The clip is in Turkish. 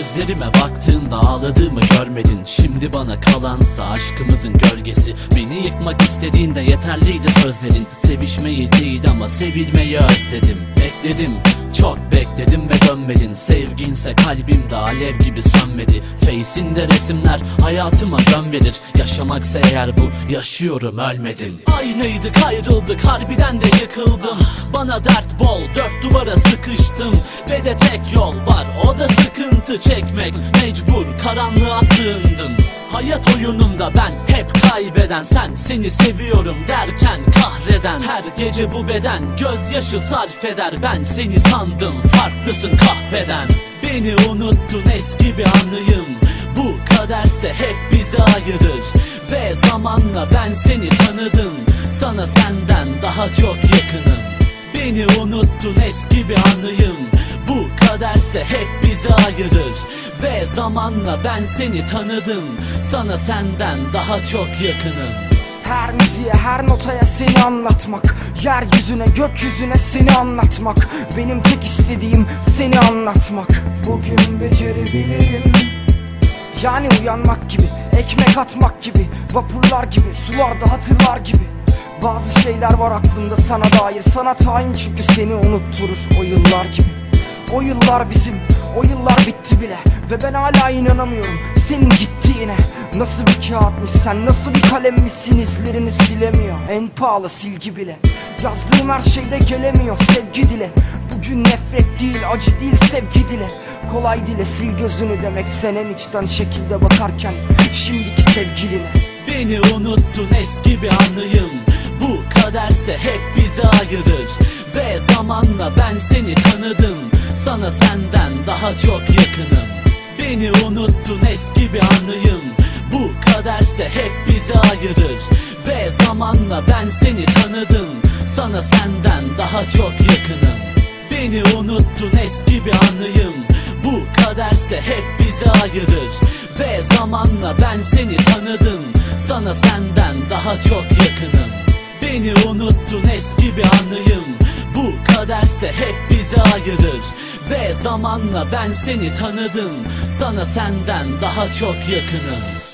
Gözlerime baktığında ağladığımı görmedin. Şimdi bana kalansa aşkımızın gölgesi. Beni yıkmak istediğinde yeterliydi sözlerin. Sevişmeyi değil ama sevilmeyi özledim. Bekledim, çok bekledim ve dönmedin. Sevginse kalbimde alev gibi sönmedi. Face'inde resimler hayatıma yön verir. Yaşamaksa eğer bu, yaşıyorum ölmedim. Aynıydık, ayrıldık, harbiden de yıkıldım. Bana dert bol, dört duvara sıkıştım. Ve de tek yol var, o da sıkıntı çekmek. Mecbur karanlığa sığındım. Hayat oyunumda ben hep kaybeden, sen seni seviyorum derken kahreden. Her gece bu beden gözyaşı sarf eder. Ben seni sandım, farklısın kahveden. Beni unuttun, eski bir anıyım. Bu kaderse hep bizi ayırır. Ve zamanla ben seni tanıdım. Sana senden daha çok yakınım. Beni unuttun, eski bir anıyım. Bu kaderse hep bizi ayırır. Ve zamanla ben seni tanıdım. Sana senden daha çok yakınım. Her müziğe, her notaya seni anlatmak, yeryüzüne, gökyüzüne seni anlatmak. Benim tek istediğim seni anlatmak. Bugün becerebilirim, yani uyanmak gibi, ekmek atmak gibi, vapurlar gibi, sularda hatırlar gibi. Bazı şeyler var aklımda sana dair, sana tayin çünkü seni unutturur o yıllar gibi. O yıllar bizim, o yıllar bitti bile. Ve ben hala inanamıyorum senin gittiğine. Nasıl bir kağıtmış sen, nasıl bir kalemmişsin, izlerini silemiyor en pahalı silgi bile. Yazdığım her şeyde gelemiyor sevgi dile. Bugün nefret değil, acı değil, sevgi dile. Kolay dile, sil gözünü demek sen en içten şekilde bakarken şimdiki sevgiline. Beni unuttun, eski bir anıyım. Bu kaderse hep bizi ayırır. Ve zamanla ben seni tanıdım. Sana senden daha çok yakınım. Beni unuttun, eski bir anıyım. Bu kaderse hep bizi ayırır. Ve zamanla ben seni tanıdım. Sana senden daha çok yakınım. Beni unuttun, eski bir anıyım. Bu kaderse hep bizi ayırır. Ve zamanla ben seni tanıdım. Sana senden daha çok yakınım. Beni unuttun, eski bir anıyım. Bu kaderse hep bizi ayırır. Ve zamanla ben seni tanıdım. Sana senden daha çok yakınım.